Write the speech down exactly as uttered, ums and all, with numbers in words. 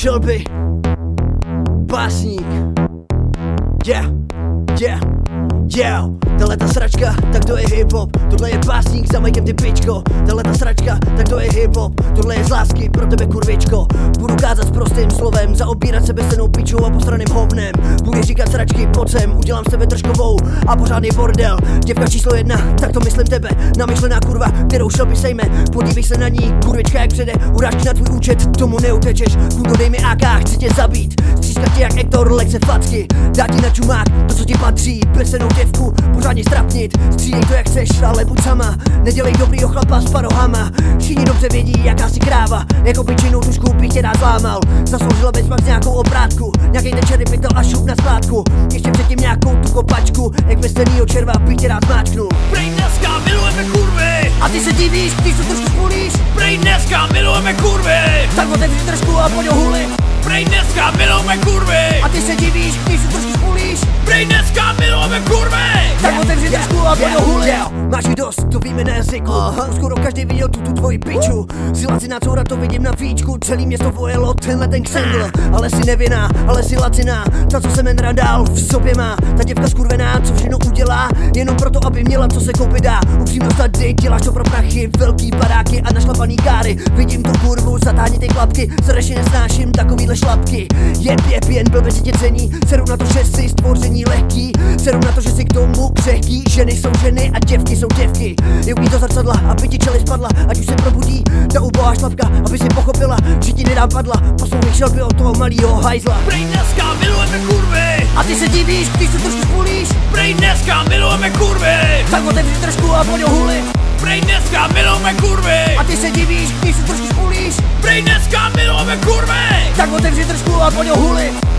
Shelby, básník, yeah, yeah, yeah. Tahle ta sračka, tak to je hip-hop. Tohle je básník za majkem ty pičko. Tahle ta sračka, tak to je hip-hop. Tohle je z lásky pro tebe kurvičko. Budu kázat s prostým slovem, zaobírat sebe senou pičou a posraným hovnem. Budu říkat sračky, pojď sem, udělám z tebe držkovou a pořádný bordel. Děvka číslo jedna, tak to myslím tebe. Namyšlená kurva, kterou Shelby sejme. Podívej se na ní, kurvička jak přede. Urážky na tvůj účet, tomu neutečeš. Kundo dej mi á ká, chci tě zabít. Střískat tě jak Hector, lekce facky. Dá ti na čumák, to co ti patří. Besenou děvku, pořádně strapnit. Střídej to jak chceš, ale buď sama. Nedělej dobrýho chlapa s parohama. Všichni dobře vědí, jaká si kráva. Jako pičinu tušku bych tě rád zlámal. Zasloužila bys pak nějakou obrátku. Nějakej ten černý pytel a šup na skládku. Ještě předtím nějakou tu kopačku. Jak veselýho červa bych tě rád zmáčknul. Prej dneska milujeme kurvy. A ty se divíš, když se trošku spolíš. Prej dneska milujeme kurvy. Tak otevři trošku a pojď ho hulit. Prej dneska milujeme kurvy. A ty se divíš, když se trošku spolíš. Prej dneska milujeme kurvy. Tak otevři trošku a pojď ho hulit. Máš jí dost, to víme na jazyku. Skoro každý viděl tu tu tvoji piču. Si laciná coura, to vidím na víčku. Celý město vojelo tenhle ten ksengl. Ale si nevinná, ale si laciná. Ta co se men dál v sobě má. Ta děvka skurvená, co všechno udělá. Jenom proto, aby měla co se koupit dá. Upřímnost tady, děláš to pro prachy. Velký baráky a našlapaný káry. Vidím tu kurvu, zatáhni ty klapky. Srdečně nesnáším takovýhle šlapky. Jeb, jeb, jen blbě si tě cení. Seru na to, že jsi stvoření lehký. Seru na to, že jsi k tomu křehký. Ženy jsou ženy a děvky jsou děvky. Je umí to zrcadla, aby ti čeli spadla. Ať už se probudí ta ubohá šlapka, aby si pochopila, že ti nedám padla. Poslouchej Shelby od toho malýho hajzla. Prej dneska milujeme kurvy. A ty se divíš, když se trošku spolíš. Prej dneska milujeme kurvy. Tak otevři trošku a pojď ho hulit. Prej dneska milujeme kurvy. A ty se divíš, když se trošku spolíš. Prej dneska milujeme kurvy. Tak otevři trošku a pojď ho hulit.